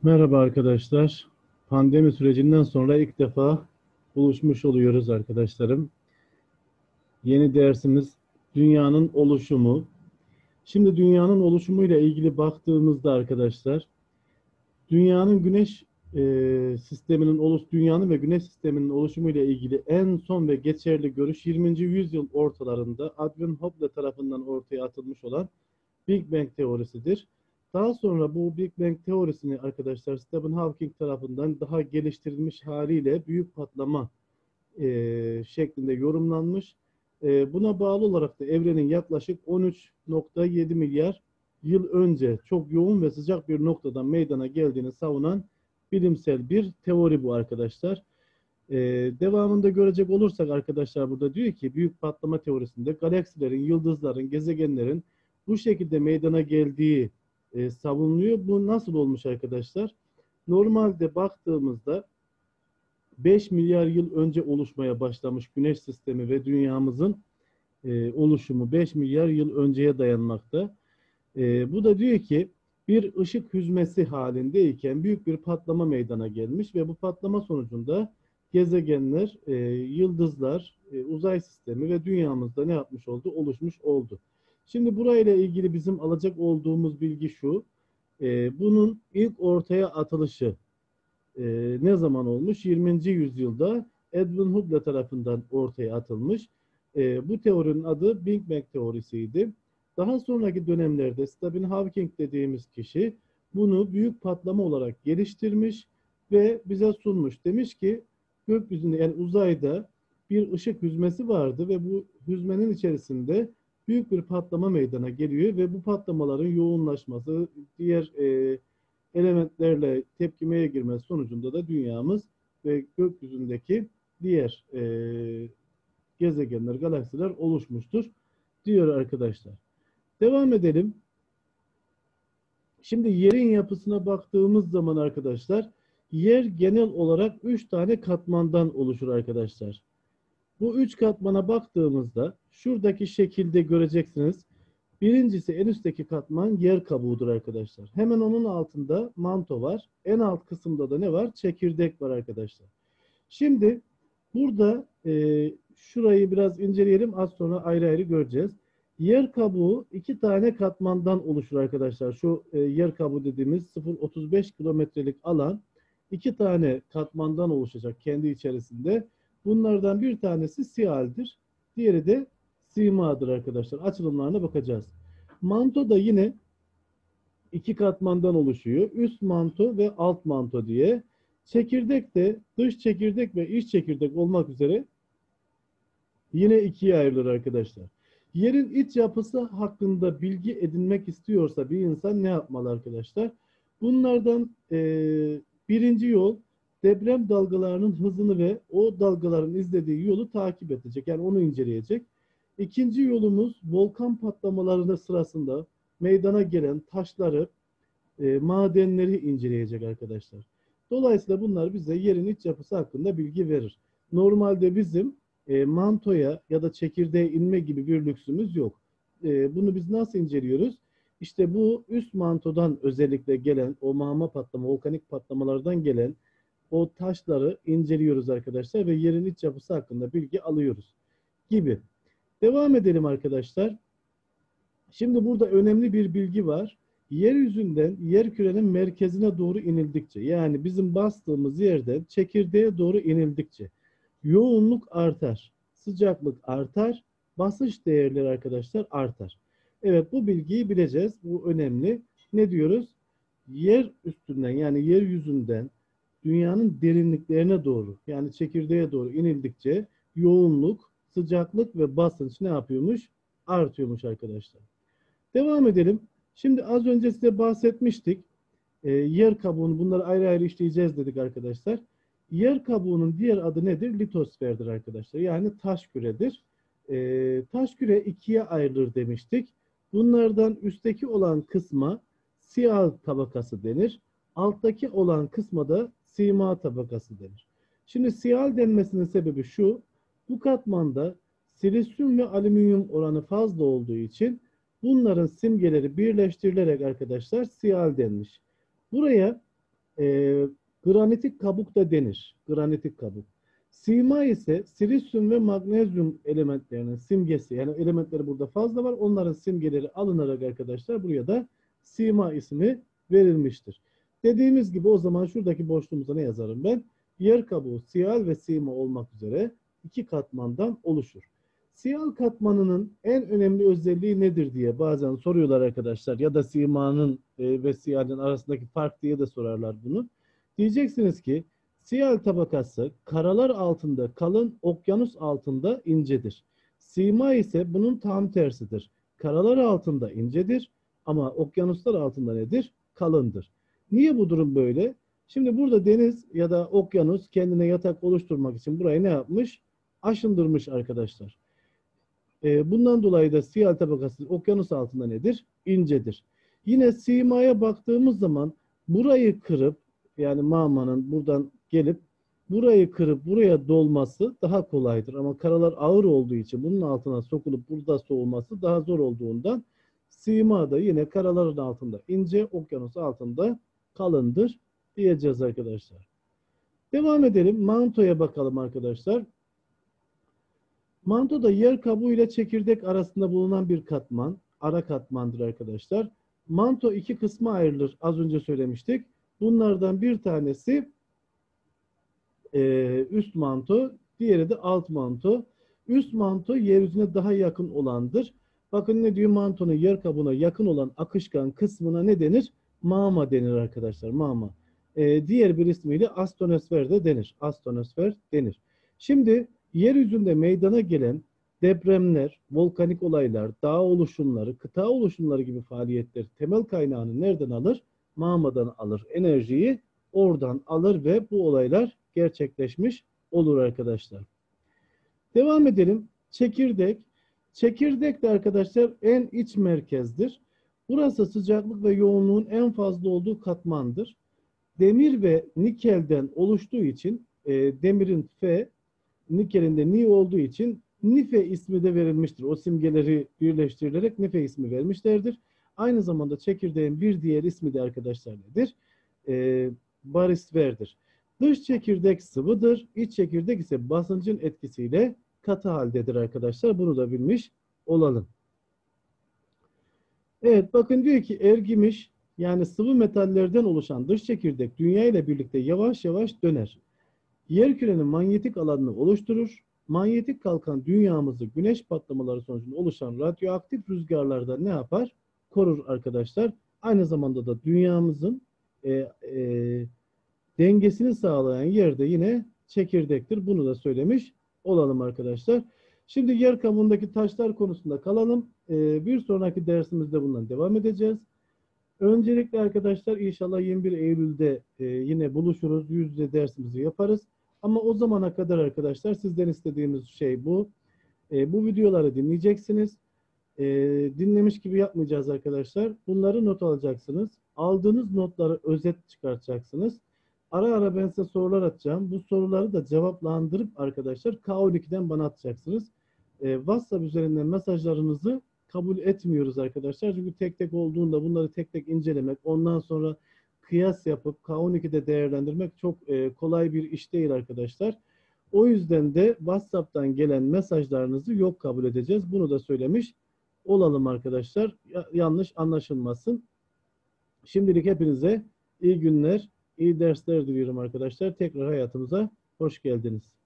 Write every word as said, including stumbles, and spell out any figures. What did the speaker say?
Merhaba arkadaşlar. Pandemi sürecinden sonra ilk defa buluşmuş oluyoruz arkadaşlarım. Yeni dersimiz dünyanın oluşumu. Şimdi dünyanın oluşumuyla ilgili baktığımızda arkadaşlar, dünyanın güneş e, sisteminin oluş dünyanın ve güneş sisteminin oluşumuyla ilgili en son ve geçerli görüş yirminci yüzyıl ortalarında Edwin Hubble tarafından ortaya atılmış olan Big Bang teorisidir. Daha sonra bu Big Bang teorisini arkadaşlar Stephen Hawking tarafından daha geliştirilmiş haliyle büyük patlama e, şeklinde yorumlanmış. E, buna bağlı olarak da evrenin yaklaşık on üç nokta yedi milyar yıl önce çok yoğun ve sıcak bir noktadan meydana geldiğini savunan bilimsel bir teori bu arkadaşlar. E, devamında görecek olursak arkadaşlar burada diyor ki büyük patlama teorisinde galaksilerin, yıldızların, gezegenlerin bu şekilde meydana geldiği e, savunuluyor. Bu nasıl olmuş arkadaşlar? Normalde baktığımızda beş milyar yıl önce oluşmaya başlamış Güneş sistemi ve dünyamızın e, oluşumu beş milyar yıl önceye dayanmakta. E, bu da diyor ki bir ışık hüzmesi halindeyken büyük bir patlama meydana gelmiş ve bu patlama sonucunda gezegenler, e, yıldızlar, e, uzay sistemi ve dünyamızda ne yapmış oldu? Oluşmuş oldu. Şimdi burayla ilgili bizim alacak olduğumuz bilgi şu. E, bunun ilk ortaya atılışı e, ne zaman olmuş? yirminci yüzyılda Edwin Hubble tarafından ortaya atılmış. E, bu teorinin adı Big Bang teorisiydi. Daha sonraki dönemlerde Stephen Hawking dediğimiz kişi bunu büyük patlama olarak geliştirmiş ve bize sunmuş. Demiş ki gökyüzünde yani uzayda bir ışık hüzmesi vardı ve bu hüzmenin içerisinde büyük bir patlama meydana geliyor ve bu patlamaların yoğunlaşması, diğer e, elementlerle tepkimeye girmesi sonucunda da dünyamız ve gökyüzündeki diğer e, gezegenler, galaksiler oluşmuştur diyor arkadaşlar. Devam edelim. Şimdi yerin yapısına baktığımız zaman arkadaşlar, yer genel olarak üç tane katmandan oluşur arkadaşlar. Bu üç katmana baktığımızda şuradaki şekilde göreceksiniz. Birincisi en üstteki katman yer kabuğudur arkadaşlar. Hemen onun altında manto var. En alt kısımda da ne var? Çekirdek var arkadaşlar. Şimdi burada e, şurayı biraz inceleyelim. Az sonra ayrı ayrı göreceğiz. Yer kabuğu iki tane katmandan oluşur arkadaşlar. Şu e, yer kabuğu dediğimiz sıfır virgül otuz beş kilometrelik alan iki tane katmandan oluşacak kendi içerisinde. Bunlardan bir tanesi siyaldir. Diğeri de simadır arkadaşlar. Açılımlarına bakacağız. Manto da yine iki katmandan oluşuyor. Üst manto ve alt manto diye. Çekirdek de dış çekirdek ve iç çekirdek olmak üzere yine ikiye ayrılır arkadaşlar. Yerin iç yapısı hakkında bilgi edinmek istiyorsa bir insan ne yapmalı arkadaşlar? Bunlardan e, birinci yol deprem dalgalarının hızını ve o dalgaların izlediği yolu takip edecek. Yani onu inceleyecek. İkinci yolumuz volkan patlamalarının sırasında meydana gelen taşları, e, madenleri inceleyecek arkadaşlar. Dolayısıyla bunlar bize yerin iç yapısı hakkında bilgi verir. Normalde bizim e, mantoya ya da çekirdeğe inme gibi bir lüksümüz yok. E, bunu biz nasıl inceliyoruz? İşte bu üst mantodan özellikle gelen o mağma patlama, volkanik patlamalardan gelen o taşları inceliyoruz arkadaşlar ve yerin iç yapısı hakkında bilgi alıyoruz gibi. Devam edelim arkadaşlar. Şimdi burada önemli bir bilgi var. Yeryüzünden yer kürenin merkezine doğru inildikçe, yani bizim bastığımız yerden çekirdeğe doğru inildikçe yoğunluk artar, sıcaklık artar, basınç değerleri arkadaşlar artar. Evet, bu bilgiyi bileceğiz. Bu önemli. Ne diyoruz? Yer üstünden yani yeryüzünden dünyanın derinliklerine doğru yani çekirdeğe doğru inildikçe yoğunluk, sıcaklık ve basınç ne yapıyormuş? Artıyormuş arkadaşlar. Devam edelim. Şimdi az önce size bahsetmiştik. E, yer kabuğunu bunları ayrı ayrı işleyeceğiz dedik arkadaşlar. Yer kabuğunun diğer adı nedir? Litosferdir arkadaşlar. Yani taş küredir. E, taş küre ikiye ayrılır demiştik. Bunlardan üstteki olan kısma siyal tabakası denir. Alttaki olan kısma da sima tabakası denir. Şimdi siyal denmesinin sebebi şu. Bu katmanda silisyum ve alüminyum oranı fazla olduğu için bunların simgeleri birleştirilerek arkadaşlar siyal denmiş. Buraya E, granitik kabuk da denir. Granitik kabuk. Sima ise silisyum ve magnezyum elementlerinin simgesi. Yani elementleri burada fazla var. Onların simgeleri alınarak arkadaşlar buraya da sima ismi verilmiştir. Dediğimiz gibi o zaman şuradaki boşluğumuza ne yazarım ben? Yer kabuğu siyal ve sima olmak üzere iki katmandan oluşur. Siyal katmanının en önemli özelliği nedir diye bazen soruyorlar arkadaşlar. Ya da simanın e, ve siyalin arasındaki fark diye de sorarlar bunu. Diyeceksiniz ki siyal tabakası karalar altında kalın, okyanus altında incedir. Sima ise bunun tam tersidir. Karalar altında incedir ama okyanuslar altında nedir? Kalındır. Niye bu durum böyle? Şimdi burada deniz ya da okyanus kendine yatak oluşturmak için burayı ne yapmış? Aşındırmış arkadaşlar. E, bundan dolayı da siyal tabakası okyanus altında nedir? İncedir. Yine simaya baktığımız zaman burayı kırıp yani mağmanın buradan gelip burayı kırıp buraya dolması daha kolaydır. Ama karalar ağır olduğu için bunun altına sokulup burada soğuması daha zor olduğundan sima da yine karaların altında ince, okyanus altında kalındır diyeceğiz arkadaşlar. Devam edelim. Mantoya bakalım arkadaşlar. Manto da yer kabuğu ile çekirdek arasında bulunan bir katman. Ara katmandır arkadaşlar. Manto iki kısma ayrılır. Az önce söylemiştik. Bunlardan bir tanesi e, üst manto, diğeri de alt manto. Üst manto yeryüzüne daha yakın olandır. Bakın ne diyor? Mantonun yer kabuğuna yakın olan akışkan kısmına ne denir? Mağma denir arkadaşlar. Mağma. E, diğer bir ismiyle astonosfer de denir. Astonosfer denir. Şimdi yeryüzünde meydana gelen depremler, volkanik olaylar, dağ oluşumları, kıta oluşumları gibi faaliyetler temel kaynağını nereden alır? Mağmadan alır. Enerjiyi oradan alır ve bu olaylar gerçekleşmiş olur arkadaşlar. Devam edelim. Çekirdek. Çekirdek de arkadaşlar en iç merkezdir. Burası sıcaklık ve yoğunluğun en fazla olduğu katmandır. Demir ve nikelden oluştuğu için e, demirin F, nikelin de Ni olduğu için Nife ismi de verilmiştir. O simgeleri birleştirilerek Nife ismi vermişlerdir. Aynı zamanda çekirdeğin bir diğer ismi de arkadaşlar nedir? E, barisferdir. Dış çekirdek sıvıdır. İç çekirdek ise basıncın etkisiyle katı haldedir arkadaşlar. Bunu da bilmiş olalım. Evet bakın diyor ki ergimiş yani sıvı metallerden oluşan dış çekirdek dünya ile birlikte yavaş yavaş döner. Yerkürenin manyetik alanını oluşturur. Manyetik kalkan dünyamızı güneş patlamaları sonucunda oluşan radyoaktif rüzgarlardan ne yapar? Korur arkadaşlar. Aynı zamanda da dünyamızın e, e, dengesini sağlayan yerde yine çekirdektir. Bunu da söylemiş olalım arkadaşlar. Şimdi yer kabuğundaki taşlar konusunda kalalım. Ee, bir sonraki dersimizde bundan devam edeceğiz. Öncelikle arkadaşlar inşallah yirmi bir Eylül'de e, yine buluşuruz. Yüz yüze dersimizi yaparız. Ama o zamana kadar arkadaşlar sizden istediğimiz şey bu. E, bu videoları dinleyeceksiniz. E, dinlemiş gibi yapmayacağız arkadaşlar. Bunları not alacaksınız. Aldığınız notları özet çıkartacaksınız. Ara ara ben size sorular atacağım. Bu soruları da cevaplandırıp arkadaşlar K on ikiden bana atacaksınız. E, WhatsApp üzerinden mesajlarınızı kabul etmiyoruz arkadaşlar. Çünkü tek tek olduğunda bunları tek tek incelemek, ondan sonra kıyas yapıp K on ikide değerlendirmek çok e, kolay bir iş değil arkadaşlar. O yüzden de WhatsApp'tan gelen mesajlarınızı yok kabul edeceğiz. Bunu da söylemiş olalım arkadaşlar. Ya, yanlış anlaşılmasın. Şimdilik hepinize iyi günler, iyi dersler diliyorum arkadaşlar. Tekrar hayatımıza hoş geldiniz.